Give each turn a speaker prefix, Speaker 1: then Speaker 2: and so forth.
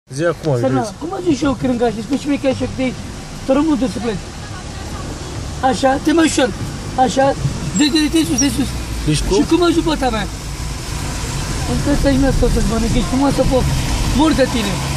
Speaker 1: Zi acum,
Speaker 2: Sărna, cum ajungi și eu crângaș? Spui și mie că așa că te-ai tărămut de suflet. Așa, te mai ușor. Așa, de sus, de sus.
Speaker 1: Deci
Speaker 2: Și cum ajung pe ta mea? Încă să-i mea să-ți mănânc, ești frumoasă, mor de tine.